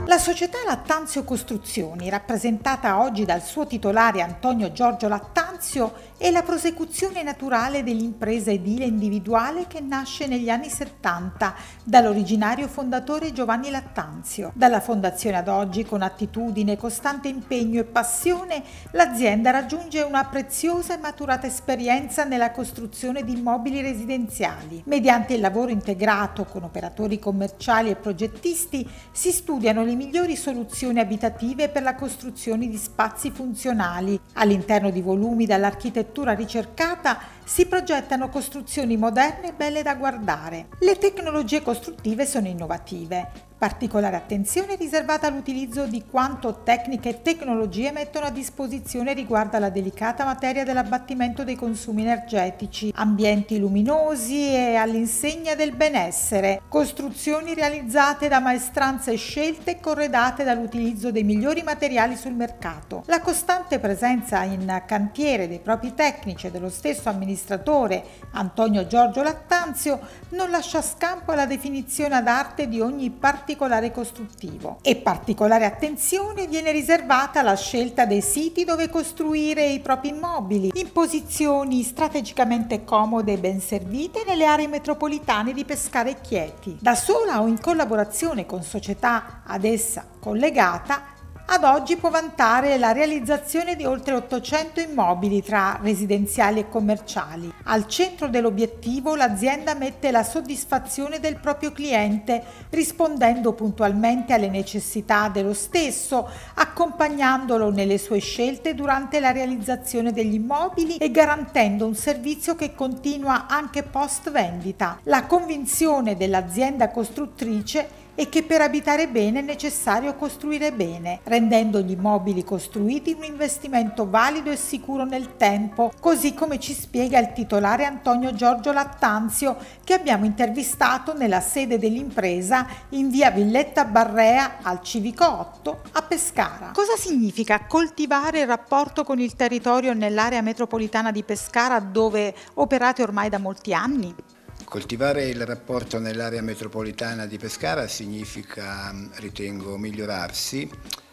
La società Lattanzio Costruzioni, rappresentata oggi dal suo titolare Antonio Giorgio Lattanzio, è la prosecuzione naturale dell'impresa edile individuale che nasce negli anni 70 dall'originario fondatore Giovanni Lattanzio. Dalla fondazione ad oggi, con attitudine, costante impegno e passione, l'azienda raggiunge una preziosa e maturata esperienza nella costruzione di immobili residenziali. Mediante il lavoro integrato con operatori commerciali e progettisti si studiano le migliori soluzioni abitative per la costruzione di spazi funzionali. All'interno di volumi dall'architettura ricercata si progettano costruzioni moderne e belle da guardare. Le tecnologie costruttive sono innovative. Particolare attenzione è riservata all'utilizzo di quanto tecniche e tecnologie mettono a disposizione riguardo alla delicata materia dell'abbattimento dei consumi energetici, ambienti luminosi e all'insegna del benessere, costruzioni realizzate da maestranze scelte e corredate dall'utilizzo dei migliori materiali sul mercato. La costante presenza in cantiere dei propri tecnici e dello stesso amministratore Antonio Giorgio Lattanzio non lascia scampo alla definizione ad arte di ogni particolare costruttivo, e particolare attenzione viene riservata alla scelta dei siti dove costruire i propri immobili in posizioni strategicamente comode e ben servite nelle aree metropolitane di Pescara e Chieti. Da sola o in collaborazione con società ad essa collegata, ad oggi può vantare la realizzazione di oltre 800 immobili tra residenziali e commerciali. Al centro dell'obiettivo l'azienda mette la soddisfazione del proprio cliente, rispondendo puntualmente alle necessità dello stesso, accompagnandolo nelle sue scelte durante la realizzazione degli immobili e garantendo un servizio che continua anche post vendita. La convinzione dell'azienda costruttrice e che per abitare bene è necessario costruire bene, rendendo gli immobili costruiti un investimento valido e sicuro nel tempo, così come ci spiega il titolare Antonio Giorgio Lattanzio, che abbiamo intervistato nella sede dell'impresa in via Villetta Barrea al Civico 8 a Pescara. Cosa significa coltivare il rapporto con il territorio nell'area metropolitana di Pescara, dove operate ormai da molti anni? Coltivare il rapporto nell'area metropolitana di Pescara significa, ritengo, migliorarsi,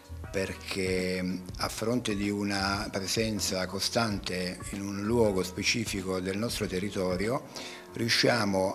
perché a fronte di una presenza costante in un luogo specifico del nostro territorio riusciamo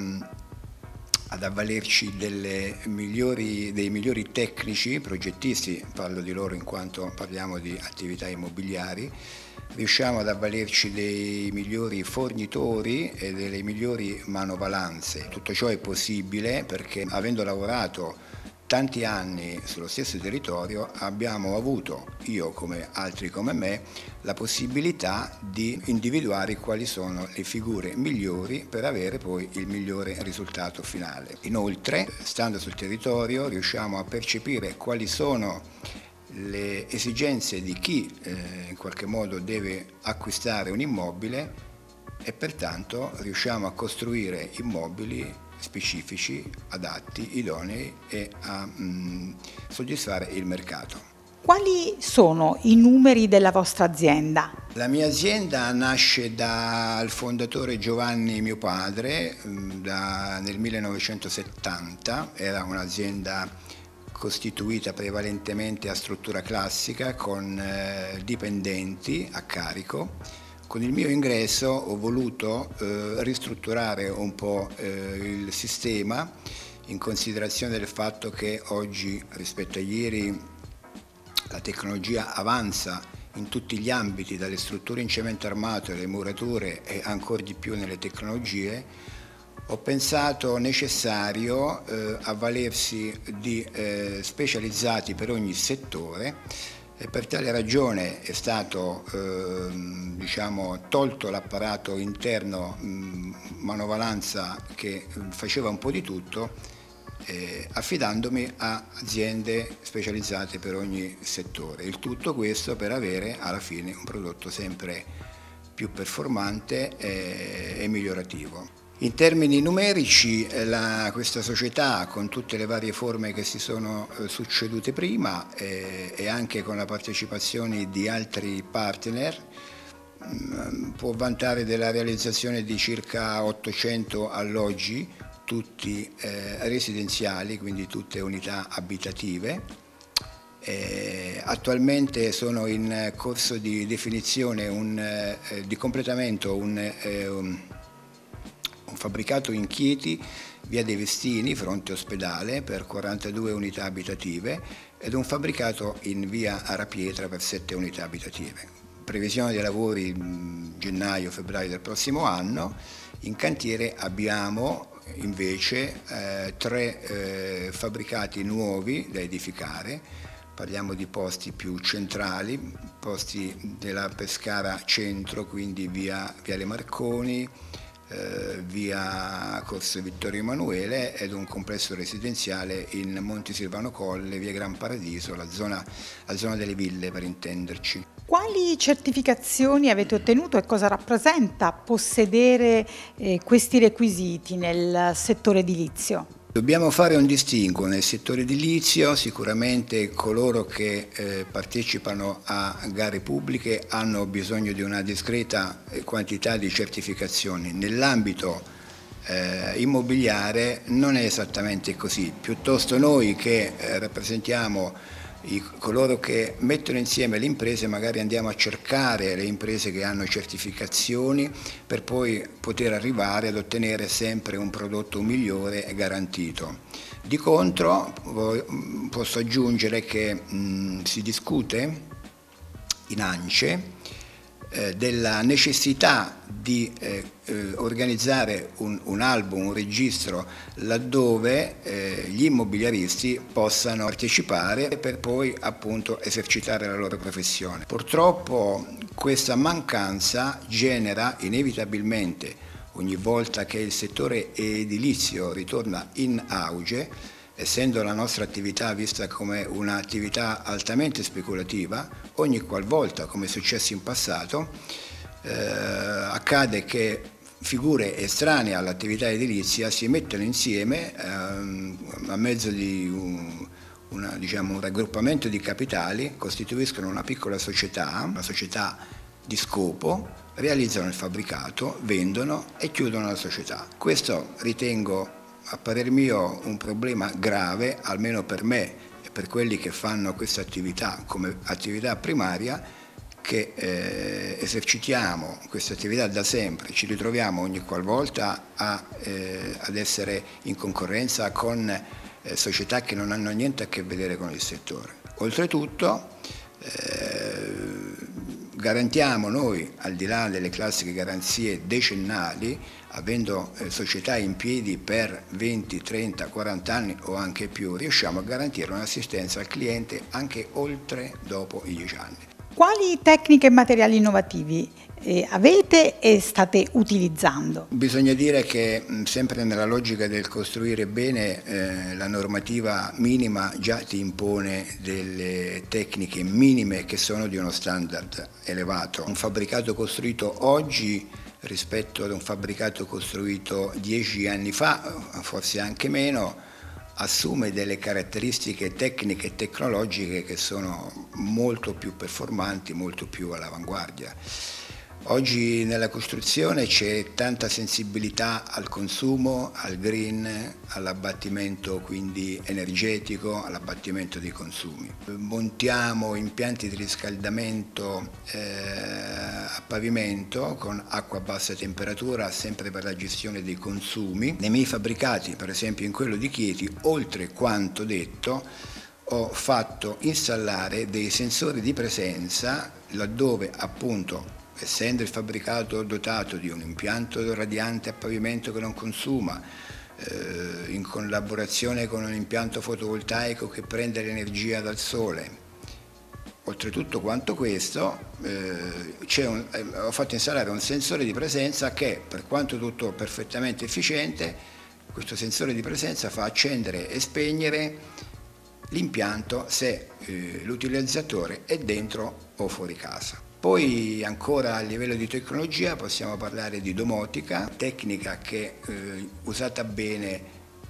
ad avvalerci dei migliori tecnici, progettisti, parlo di loro in quanto parliamo di attività immobiliari, riusciamo ad avvalerci dei migliori fornitori e delle migliori manovalanze. Tutto ciò è possibile perché, avendo lavorato tanti anni sullo stesso territorio, abbiamo avuto, io come altri come me, la possibilità di individuare quali sono le figure migliori per avere poi il migliore risultato finale. Inoltre, stando sul territorio, riusciamo a percepire quali sono le esigenze di chi in qualche modo deve acquistare un immobile e pertanto riusciamo a costruire immobili specifici, adatti, idonei e a soddisfare il mercato. Quali sono i numeri della vostra azienda? La mia azienda nasce dal fondatore Giovanni, mio padre, nel 1970, era un'azienda costituita prevalentemente a struttura classica con dipendenti a carico. Con il mio ingresso ho voluto ristrutturare un po' il sistema, in considerazione del fatto che oggi rispetto a ieri la tecnologia avanza in tutti gli ambiti, dalle strutture in cemento armato alle murature e ancora di più nelle tecnologie. Ho pensato necessario avvalersi di specializzati per ogni settore e per tale ragione è stato tolto l'apparato interno manovalanza che faceva un po' di tutto, affidandomi a aziende specializzate per ogni settore. Il tutto questo per avere alla fine un prodotto sempre più performante e migliorativo. In termini numerici questa società, con tutte le varie forme che si sono succedute prima e anche con la partecipazione di altri partner, può vantare della realizzazione di circa 800 alloggi tutti residenziali, quindi tutte unità abitative. Attualmente sono in corso di definizione, di completamento un fabbricato in Chieti, via dei Vestini, fronte ospedale, per 42 unità abitative ed un fabbricato in via Arapietra per 7 unità abitative. Previsione dei lavori gennaio-febbraio del prossimo anno. In cantiere abbiamo invece 3 fabbricati nuovi da edificare. Parliamo di posti più centrali, posti della Pescara Centro, quindi via Viale Marconi, via Corso Vittorio Emanuele, ed un complesso residenziale in Monte Silvano Colle, via Gran Paradiso, la zona delle ville per intenderci. Quali certificazioni avete ottenuto e cosa rappresenta possedere questi requisiti nel settore edilizio? Dobbiamo fare un distinguo nel settore edilizio. Sicuramente coloro che partecipano a gare pubbliche hanno bisogno di una discreta quantità di certificazioni. Nell'ambito immobiliare non è esattamente così, piuttosto noi che rappresentiamo coloro che mettono insieme le imprese, magari andiamo a cercare le imprese che hanno certificazioni per poi poter arrivare ad ottenere sempre un prodotto migliore e garantito. Di contro posso aggiungere che si discute in ANCE della necessità di organizzare un albo, un registro laddove gli immobiliaristi possano partecipare per poi appunto esercitare la loro professione. Purtroppo questa mancanza genera inevitabilmente, ogni volta che il settore edilizio ritorna in auge, essendo la nostra attività vista come un'attività altamente speculativa, ogni qualvolta, come è successo in passato, accade che figure estranee all'attività edilizia si mettono insieme a mezzo di un raggruppamento di capitali, costituiscono una piccola società, una società di scopo, realizzano il fabbricato, vendono e chiudono la società. Questo ritengo, a parer mio, un problema grave, almeno per me e per quelli che fanno questa attività come attività primaria, che esercitiamo questa attività da sempre. Ci ritroviamo ogni qualvolta ad essere in concorrenza con società che non hanno niente a che vedere con il settore. Oltretutto garantiamo noi, al di là delle classiche garanzie decennali, avendo società in piedi per 20, 30, 40 anni o anche più, riusciamo a garantire un'assistenza al cliente anche oltre dopo i 10 anni. Quali tecniche e materiali innovativi avete e state utilizzando? Bisogna dire che sempre nella logica del costruire bene, la normativa minima già ti impone delle tecniche minime che sono di uno standard elevato. Un fabbricato costruito oggi rispetto ad un fabbricato costruito 10 anni fa, forse anche meno, assume delle caratteristiche tecniche e tecnologiche che sono molto più performanti, molto più all'avanguardia. Oggi nella costruzione c'è tanta sensibilità al consumo, al green, all'abbattimento quindi energetico, all'abbattimento dei consumi. Montiamo impianti di riscaldamento a pavimento con acqua a bassa temperatura, sempre per la gestione dei consumi. Nei miei fabbricati, per esempio in quello di Chieti, oltre quanto detto, ho fatto installare dei sensori di presenza laddove appunto, essendo il fabbricato dotato di un impianto radiante a pavimento che non consuma, in collaborazione con un impianto fotovoltaico che prende l'energia dal sole. Oltretutto quanto questo, ho fatto installare un sensore di presenza che, per quanto tutto perfettamente efficiente, questo sensore di presenza fa accendere e spegnere l'impianto se l'utilizzatore è dentro o fuori casa. Poi ancora a livello di tecnologia possiamo parlare di domotica, tecnica che usata bene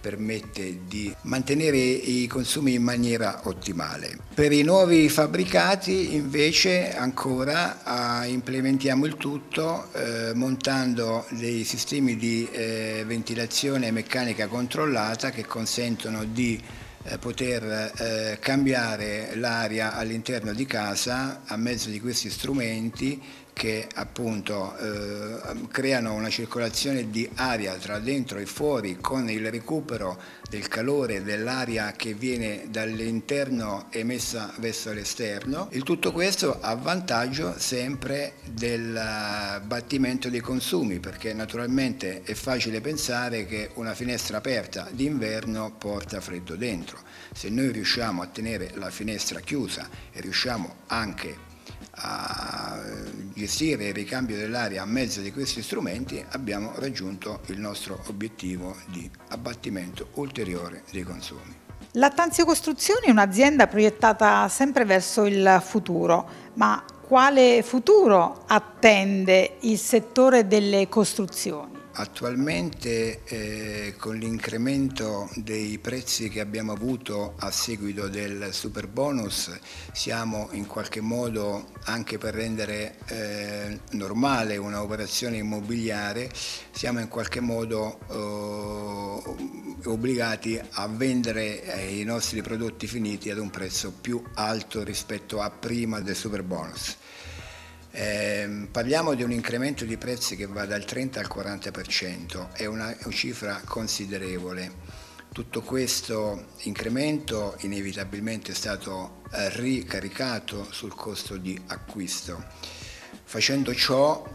permette di mantenere i consumi in maniera ottimale. Per i nuovi fabbricati invece ancora implementiamo il tutto montando dei sistemi di ventilazione meccanica controllata che consentono di poter cambiare l'aria all'interno di casa a mezzo di questi strumenti che appunto creano una circolazione di aria tra dentro e fuori con il recupero del calore dell'aria che viene dall'interno emessa verso l'esterno. Il tutto questo a vantaggio sempre del abbattimento dei consumi, perché naturalmente è facile pensare che una finestra aperta d'inverno porta freddo dentro. Se noi riusciamo a tenere la finestra chiusa e riusciamo anche a gestire il ricambio dell'aria a mezzo di questi strumenti, abbiamo raggiunto il nostro obiettivo di abbattimento ulteriore dei consumi. Lattanzio Costruzioni è un'azienda proiettata sempre verso il futuro, ma quale futuro attende il settore delle costruzioni? Attualmente con l'incremento dei prezzi che abbiamo avuto a seguito del Superbonus siamo in qualche modo, anche per rendere normale un'operazione immobiliare, siamo in qualche modo obbligati a vendere i nostri prodotti finiti ad un prezzo più alto rispetto a prima del Superbonus. Parliamo di un incremento di prezzi che va dal 30 al 40%, è una cifra considerevole. Tutto questo incremento inevitabilmente è stato ricaricato sul costo di acquisto. Facendo ciò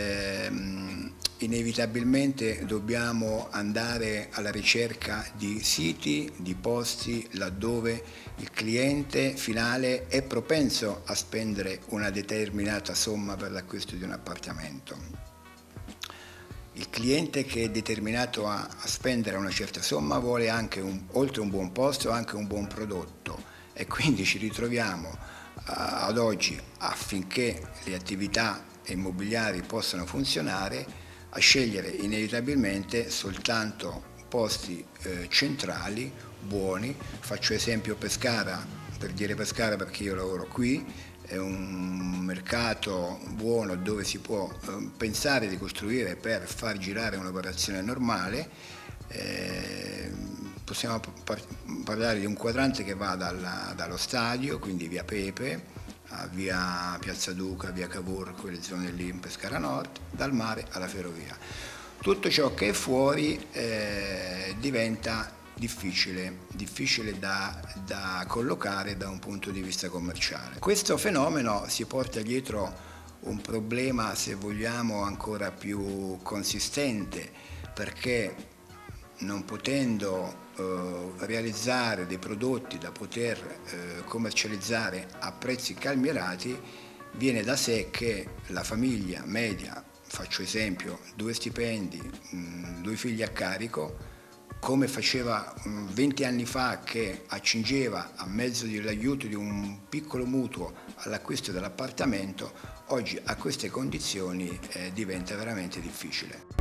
inevitabilmente dobbiamo andare alla ricerca di siti, di posti laddove il cliente finale è propenso a spendere una determinata somma per l'acquisto di un appartamento. Il cliente che è determinato a spendere una certa somma vuole anche, oltre un buon posto, anche un buon prodotto, e quindi ci ritroviamo ad oggi, affinché le attività immobiliari possano funzionare, a scegliere inevitabilmente soltanto posti centrali, buoni. Faccio esempio Pescara, per dire Pescara perché io lavoro qui, è un mercato buono dove si può pensare di costruire per far girare un'operazione normale. Possiamo parlare di un quadrante che va dallo stadio, quindi via Pepe, a via Piazza Duca, via Cavour, quelle zone lì in Pescara Nord, dal mare alla ferrovia. Tutto ciò che è fuori diventa difficile da collocare da un punto di vista commerciale. Questo fenomeno si porta dietro un problema, se vogliamo, ancora più consistente, perché non potendo realizzare dei prodotti da poter commercializzare a prezzi calmierati, viene da sé che la famiglia media, faccio esempio, 2 stipendi, 2 figli a carico, come faceva 20 anni fa, che accingeva a mezzo dell'aiuto di un piccolo mutuo all'acquisto dell'appartamento, oggi a queste condizioni diventa veramente difficile.